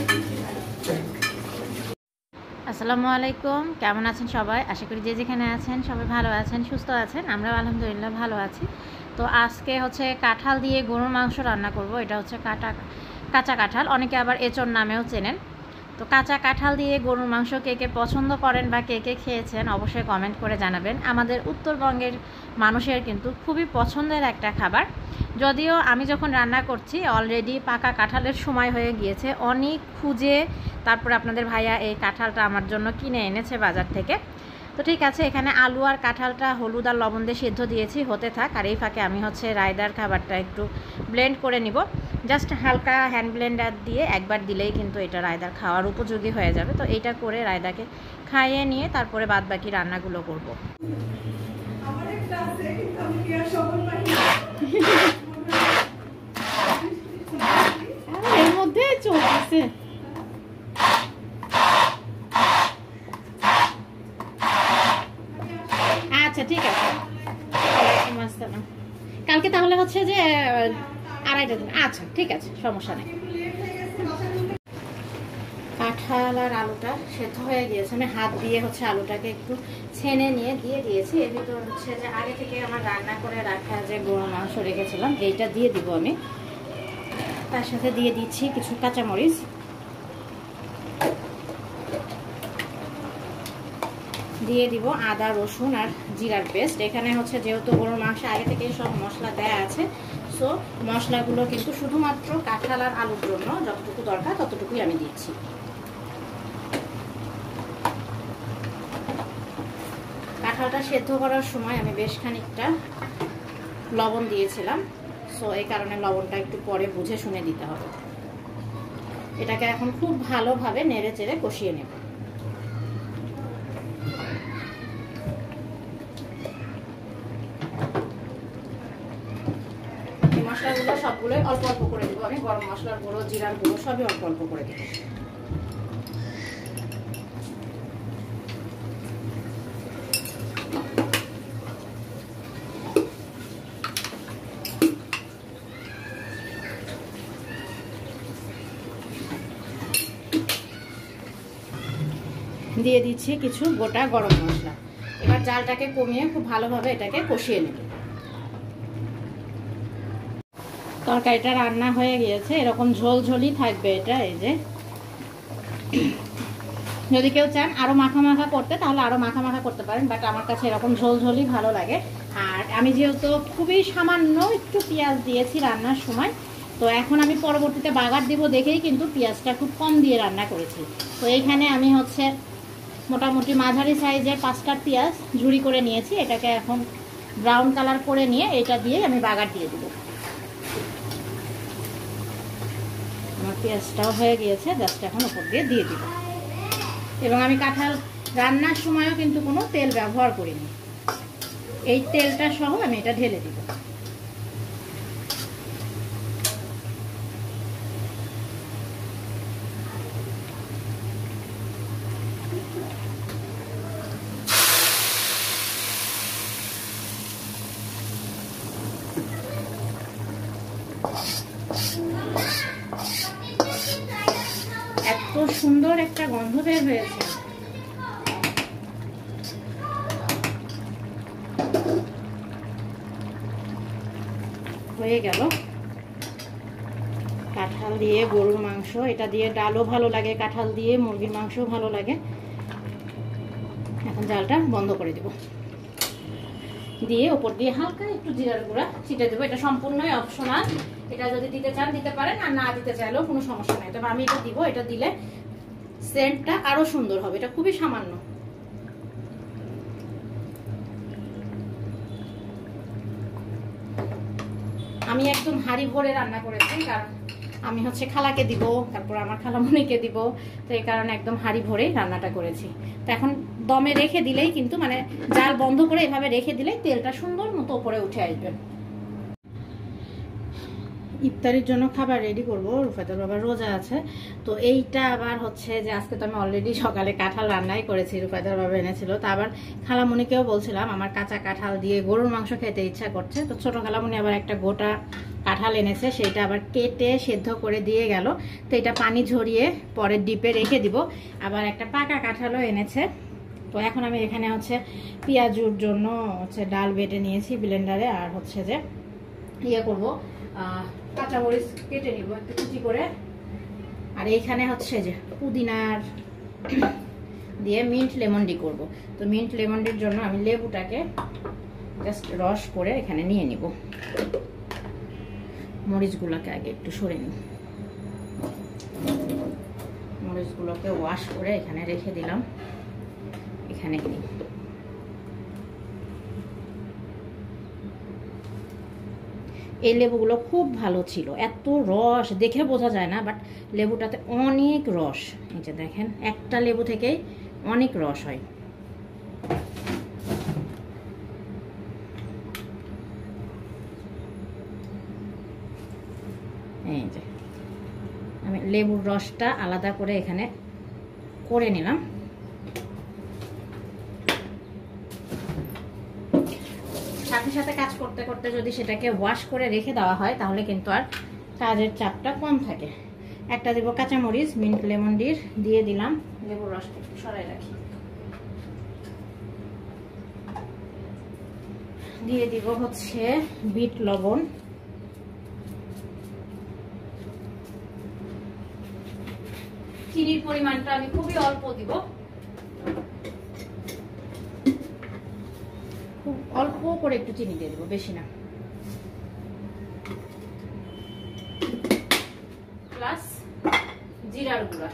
আসসালামু আলাইকুম, কেমন আছেন সবাই? আশা করি যে যেখানে আছেন সবাই ভালো আছেন, সুস্থ আছেন। আমরা আলহামদুলিল্লাহ ভালো আছি। তো আজকে হচ্ছে কাঁঠাল দিয়ে গরুর মাংস রান্না করব। এটা হচ্ছে কাঁচা কাঁঠাল, অনেকে আবার এঁচোড় নামেও চেনেন। তো কাঁচা কাঁঠাল দিয়ে গরুর মাংস কে কে পছন্দ করেন বা কে কে খেয়েছেন অবশ্যই কমেন্ট করে জানাবেন। আমাদের উত্তরবঙ্গের মানুষের কিন্তু খুবই পছন্দের একটা খাবার। যদিও আমি যখন রান্না করছি অলরেডি পাকা কাঁঠালের সময় হয়ে গিয়েছে, অনেক খুঁজে তারপরে আপনাদের ভাইয়া এই কাঁঠালটা আমার জন্য কিনে এনেছে বাজার থেকে। তো ঠিক আছে, এখানে আলু আর কাঁঠালটা হলুদ আর লবণ দিয়ে সিদ্ধ দিয়েছি, হতে থাক। আর এই ফাঁকে আমি হচ্ছে রায়দার খাবারটা একটু ব্লেন্ড করে নিব। জাস্ট হালকা হ্যান্ড ব্লেন্ডার দিয়ে একবার দিলেই কিন্তু এটা রায়দার খাওয়ার উপযোগী হয়ে যাবে। তো এইটা করে রায়দাকে খাইয়ে নিয়ে তারপরে বাদ বাকি রান্নাগুলো করব। এর মধ্যে চলতেছে। আচ্ছা ঠিক আছে, কালকে তাহলে হচ্ছে যে 2:30 দিন। আচ্ছা ঠিক আছে, সমস্যা নেই। কাঁঠাল আর আলুটা সেদ্ধ হয়ে গিয়েছে, আমি হাত দিয়ে হচ্ছে আলুটাকে একটু ছেনে নিয়ে দিয়ে দিয়েছি। এর ভিতর হচ্ছে যে আগে থেকে আমার রান্না করে রাখা যে গরুর মাংস রেখেছিলাম এইটা দিয়ে দিব আমি। তার সাথে দিয়ে দিচ্ছি কিছু কাঁচামরিচ, দিয়ে দিব আদা রসুন আর জিরার পেস্ট। এখানে হচ্ছে যেহেতু গরুর মাংস আগে থেকে সব মশলা দেয়া আছে, সো মশলাগুলো কিন্তু শুধুমাত্র কাঁঠাল আর আলুর জন্য যতটুকু দরকার ততটুকুই আমি দিচ্ছি। কাঁঠালটা সেদ্ধ করার সময় আমি বেশ খানিকটা লবণ দিয়েছিলাম, সো এই কারণে লবণটা একটু পরে বুঝে শুনে দিতে হবে। এটাকে এখন খুব ভালোভাবে নেড়ে চেড়ে কষিয়ে নেব। মশলাগুলো সবগুলোই অল্প অল্প করে দেবো আমি। গরম মশলার গুঁড়ো, জিরার গুঁড়ো সবই অল্প অল্প করে দেবো। দিয়ে দিচ্ছি কিছু গোটা গরম মশলা। এবার জালটাকে কমিয়ে খুব ভালোভাবে এটাকে কষিয়ে নেব। তরকারিটা রান্না হয়ে গিয়েছে, এরকম ঝোলঝোলই থাকবে এটা। এই যে যদি কেউ চান আরো মাখা মাখা করতে তাহলে আরো মাখা মাখা করতে পারেন, বাট আমার কাছে এরকম ঝোলঝোলই ভালো লাগে। আর আমি যেহেতু খুবই সামান্য একটু পেঁয়াজ দিয়েছি রান্নার সময়, তো এখন আমি পরবর্তীতে বাগার দিব দেখেই কিন্তু পেঁয়াজটা খুব কম দিয়ে রান্না করেছি। তো এইখানে আমি হচ্ছে মোটামুটি মাঝারি সাইজের 5টা পেঁয়াজ ঝুরি করে নিয়েছি। এটাকে এখন ব্রাউন কালার করে নিয়ে এটা দিয়ে আমি বাগার দিয়ে দেবো। আমার পেঁয়াজটাও হয়ে গিয়েছে, জাস্ট এখন উপর দিয়ে দিয়ে দিব। এবং আমি কাঁঠাল রান্নার সময়ও কিন্তু কোনো তেল ব্যবহার করিনি, এই তেলটা সহ আমি এটা ঢেলে দিব। এত সুন্দর একটা গন্ধ বের হয়েছে। হয়ে গেল কাঁঠাল দিয়ে গরুর মাংস। এটা দিয়ে ডালও ভালো লাগে, কাঁঠাল দিয়ে মুরগির মাংসও ভালো লাগে। এখন জালটা বন্ধ করে দেব, দিয়ে উপর দিয়ে হালকা একটু জিরার গুঁড়া ছিটে দেবো। এটা সম্পূর্ণই অপশনাল, এটা যদি দিতে চান দিতে পারেন, আর না দিতে চাইলেও কোনো সমস্যা নেই। তবে আমি এটা দিব, এটা দিলে সেন্টটা আরো সুন্দর হবে। এটা খুবই সামান্য। আমি একদম হাঁড়ি ভরে রান্না করেছি, কারণ আমি হচ্ছে খালাকে দিব, তারপর আমার খালামণিকে দিব, তো এই কারণে একদম হাঁড়ি ভরেই রান্নাটা করেছি। তো এখন দমে রেখে দিলেই কিন্তু, মানে জাল বন্ধ করে এভাবে রেখে দিলেই তেলটা সুন্দর মতো উপরে উঠে আসবে। ইফতারির জন্য খাবার রেডি করব। রুফাইদার বাবা রোজা আছে, তো এইটা আবার হচ্ছে যে আজকে তো আমি অলরেডি সকালে কাঁঠাল রান্নাই করেছি, রুফাইদার বাবা এনেছিল। তো আবার খালামুনিকেও বলছিলাম আমার কাঁচা কাঁঠাল দিয়ে গরুর মাংস খেতে ইচ্ছা করছে, তো ছোট খালামুনি আবার একটা গোটা কাঁঠাল এনেছে, সেটা আবার কেটে সেদ্ধ করে দিয়ে গেল। তো এটা পানি ঝরিয়ে পরে ডিপে রেখে দিব। আবার একটা পাকা কাঁঠালও এনেছে। তো এখন আমি এখানে হচ্ছে পেঁয়াজুর জন্য হচ্ছে ডাল বেটে নিয়েছি ব্লেন্ডারে, আর হচ্ছে যে ইয়ে করবো কাঁচামরিচ কেটে নিব একটু কুচি করে। আর এইখানে হচ্ছে যে পুদিনার দিয়ে মিন্ট লেমন-ডি করব। তো মিন্ট লেমন-ডির জন্য আমি লেবুটাকে জাস্ট রস করে এখানে নিয়ে নিব। মরিচগুলোকে আগে একটু সরে নিই। মরিচগুলোকে ওয়াশ করে এখানে রেখে দিলাম। এখানে এই লেবুগুলো খুব ভালো ছিল, এত রস দেখে বোঝা যায় না, বাট লেবুটাতে অনেক রস। এই যে দেখেন, একটা লেবু থেকেই অনেক রস হয়। এই যে আমি লেবুর রসটা আলাদা করে এখানে করে নিলাম। সাথে সাথে কাজ করতে করতে যদি সেটাকে ওয়াশ করে রেখে দেওয়া হয় তাহলে কিন্তু আর কাজের চাপটা কম থাকে। একটা দেব কাঁচামরিচ, মিন্ট লেমন-ডির দিয়ে দিলাম। লেবুর রসটা একটু সরাই রাখি। দিয়ে দিব হচ্ছে বিট লবণ, চিনির পরিমাণটা আমি খুবই অল্প দিব, খুব অল্প করে একটু চিনি দিয়ে দেবো, বেশি না। প্লাস জিরার গুঁড়া,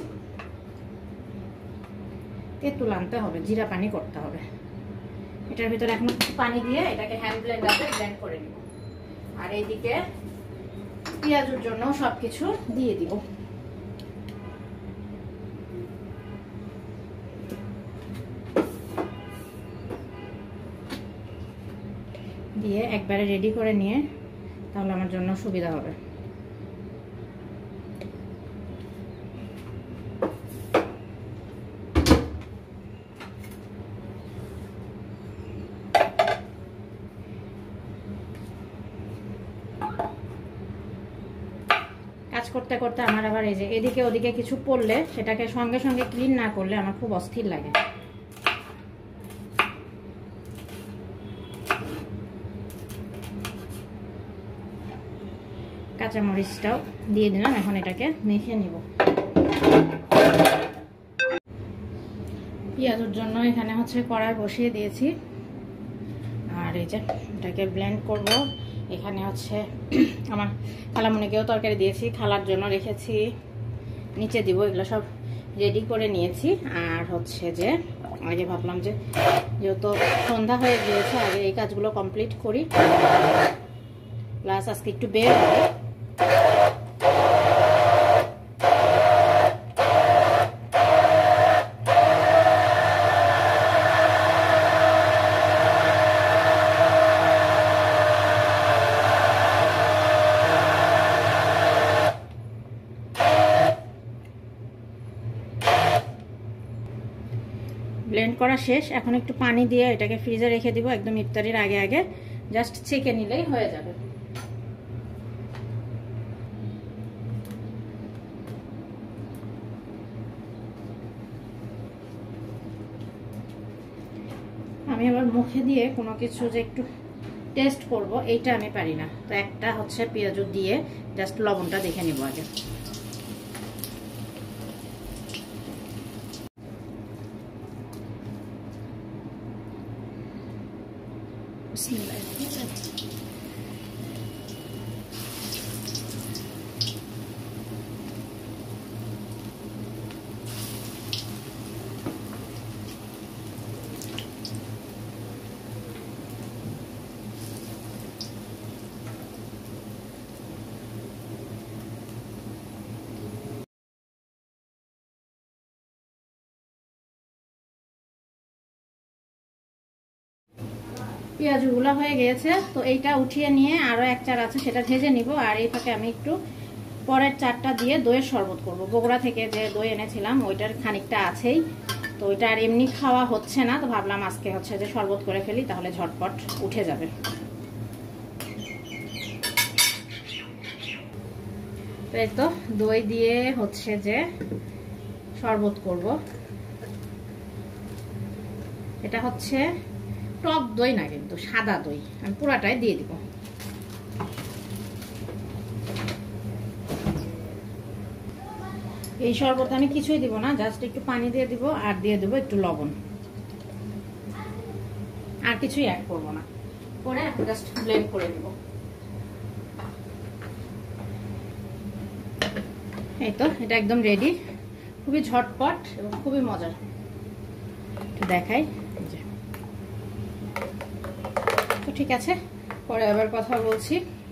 তেঁতুল আনতে হবে, জিরা পানি করতে হবে। এটার ভিতরে এখন পানি দিয়ে এটাকে হ্যান্ড ব্লেন্ডারে ব্লেন্ড করে নিব। আর এইদিকে পেঁয়াজের জন্য সবকিছু দিয়ে দিব। দিয়ে একবারে রেডি করে নিয়ে তাহলে আমার জন্য সুবিধা হবে। কাজ করতে করতে আমার আবার এই যে এদিকে ওদিকে কিছু পড়লে সেটাকে সঙ্গে সঙ্গে ক্লিন না করলে আমার খুব অস্থির লাগে। কাঁচামরিচটাও দিয়ে দিলাম, এখন এটাকে মেখে নিব। পেঁয়াজের জন্য এখানে হচ্ছে কড়াই বসিয়ে দিয়েছি, আর এই যে এটাকে ব্লেন্ড করব। এখানে হচ্ছে আমার খালামুনিকেও তরকারি দিয়েছি, খালার জন্য রেখেছি, নিচে দিব। এগুলো সব রেডি করে নিয়েছি। আর হচ্ছে যে আগে ভাবলাম যে যেহেতু সন্ধ্যা হয়ে গিয়েছে আগে এই কাজগুলো কমপ্লিট করি, প্লাস আজকে একটু বের হবে। ব্লেন্ড করা শেষ, এখন একটু পানি দিয়ে এটাকে ফ্রিজে রেখে দিব। একদম ইফতারির আগে আগে জাস্ট ছেঁকে নিলেই হয়ে যাবে। আমি আবার মুখে দিয়ে কোনো কিছু যে একটু টেস্ট করব এইটা আমি পারি না, তো একটা হচ্ছে পেঁয়াজ দিয়ে জাস্ট লবণটা দেখে নিব আগে। পেঁয়াজগুলো হয়ে গিয়েছে, তো এইটা উঠিয়ে নিয়ে আরও এক চার আছে সেটা ভেজে নিব। আর এই ফাঁকে আমি একটু পরের চারটা দিয়ে দইয়ের শরবত করব। বগুড়া থেকে যে দই এনেছিলাম ওইটার খানিকটা আছেই, তো ওইটা আর এমনি খাওয়া হচ্ছে না, তো ভাবলাম আজকে হচ্ছে যে শরবত করে ফেলি, তাহলে ঝটপট উঠে যাবে। তো এই তো দই দিয়ে হচ্ছে যে শরবত করব। এটা হচ্ছে টক দই না, কিন্তু সাদা দই, আমি পুরাটাই দিয়ে দিব। এই শরবতে আমি কিছুই দিব না, জাস্ট একটু পানি দিয়ে দিব আর দিয়ে দেবো একটু লবণ, আর কিছুই অ্যাড করবো না, করে জাস্ট ব্লেন্ড করে দিব। এই তো এটা একদম রেডি, খুবই ঝটপট এবং খুবই মজার। দেখাই, তো ঠিক আছে, পরে আবার কথা বলছি।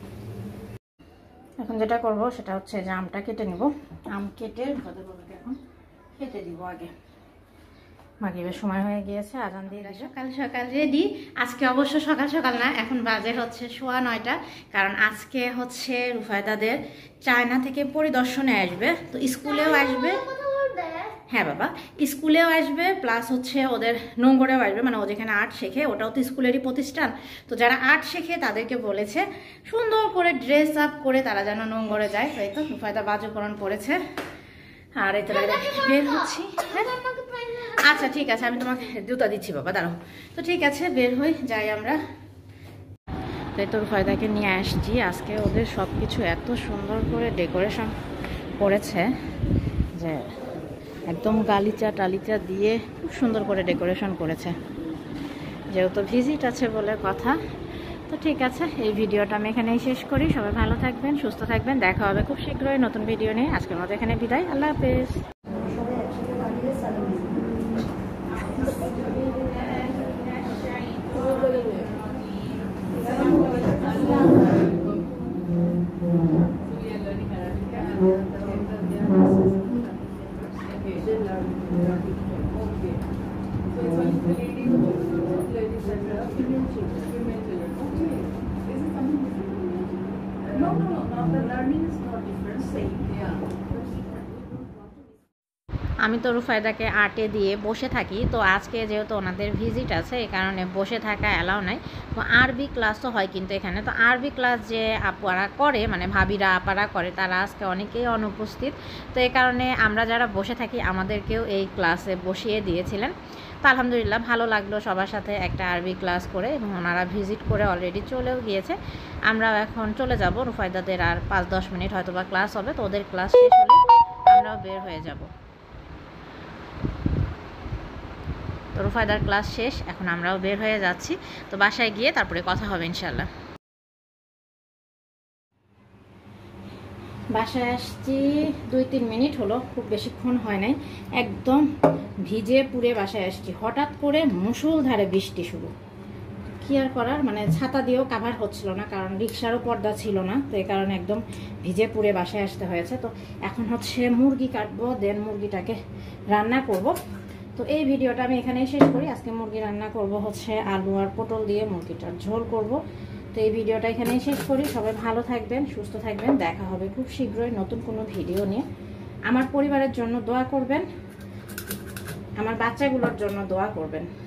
এখন যেটা করব সেটা হচ্ছে যে আমটা কেটে নিব। আম কেটে এখন কেটে দিব আগে, মাগরিবের সময় হয়ে গিয়েছে, আজান দিয়ে সকাল সকাল রেডি। আজকে অবশ্য সকাল সকাল না, এখন বাজে হচ্ছে 9:15, কারণ আজকে হচ্ছে রুফায়দাদের চায়না থেকে পরিদর্শনে আসবে, তো স্কুলেও আসবে। হ্যাঁ বাবা, স্কুলেও আসবে, প্লাস হচ্ছে ওদের নোংরেও আসবে, মানে ও যেখানে আর্ট শেখে ওটাও তো স্কুলেরই প্রতিষ্ঠান, তো যারা আর্ট শেখে তাদেরকে বলেছে সুন্দর করে ড্রেস আপ করে তারা যেন নোংরে যায়। তাই তো রুফায়দা বাজুকরণ পড়েছে, আর এই তো বের হচ্ছি। আচ্ছা ঠিক আছে, আমি তোমাকে জুতা দিচ্ছি বাবা, দাঁড়াও। তো ঠিক আছে, বের হই, যাই আমরা। তাই তো রুফায়দাকে নিয়ে আসছি, আজকে ওদের সব কিছু এত সুন্দর করে ডেকোরেশন করেছে যে একদম গালিচা টালিচা দিয়ে খুব সুন্দর করে ডেকোরেশন করেছে, যেহেতু ভিজিট আছে বলে কথা। তো ঠিক আছে, এই ভিডিওটা আমি এখানেই শেষ করি। সবাই ভালো থাকবেন, সুস্থ থাকবেন, দেখা হবে খুব শীঘ্রই নতুন ভিডিও নিয়ে। আজকের মতো এখানে বিদায়, আল্লাহ হাফেজ। আমি তো রুফায়দাকে আর্টে দিয়ে বসে থাকি, তো আজকে যেহেতু ওনাদের ভিজিট আছে এই কারণে বসে থাকা অ্যালাউ নাই। তো আরবি ক্লাসও হয় কিন্তু এখানে, তো আরবি ক্লাস যে আপারা করে, মানে ভাবিরা আপারা করে, তারা আজকে অনেকেই অনুপস্থিত, তো এই কারণে আমরা যারা বসে থাকি আমাদেরকেও এই ক্লাসে বসিয়ে দিয়েছিলেন। তো আলহামদুলিল্লাহ ভালো লাগলো সবার সাথে একটা আরবি ক্লাস করে, এবং ওনারা ভিজিট করে অলরেডি চলেও গিয়েছে। আমরাও এখন চলে যাব, রুফায়দাদের আর 5-10 মিনিট হয়তো বা ক্লাস হবে, তো ওদের ক্লাস শেষ হলে আমরাও বের হয়ে যাব। তো রুফায়দার ক্লাস শেষ, এখন আমরাও বের হয়ে যাচ্ছি, তো বাসায় গিয়ে তারপরে কথা হবে ইনশাল্লাহ। বাসায় আসছি 2-3 মিনিট হলো, খুব বেশিক্ষণ হয় নাই, একদম ভিজে পুড়ে বাসায় আসছি। হঠাৎ করে মুষলধারে বৃষ্টি শুরু, কি আর করার, মানে ছাতা দিয়েও কাভার হচ্ছিল না, কারণ রিক্সারও পর্দা ছিল না, তো এই কারণে একদম ভিজে পুড়ে বাসায় আসতে হয়েছে। তো এখন হচ্ছে মুরগি কাটবো, দেন মুরগিটাকে রান্না করব। তো এই ভিডিওটা আমি এখানেই শেষ করি। আজকে মুরগি রান্না করব হচ্ছে আলু আর পটল দিয়ে, মুরগিটার ঝোল করব। তো এই ভিডিওটা এখানেই শেষ করি। সবাই ভালো থাকবেন, সুস্থ থাকবেন, দেখা হবে খুব শীঘ্রই নতুন কোনো ভিডিও নিয়ে। আমার পরিবারের জন্য দোয়া করবেন, আমার বাচ্চাগুলোর জন্য দোয়া করবেন।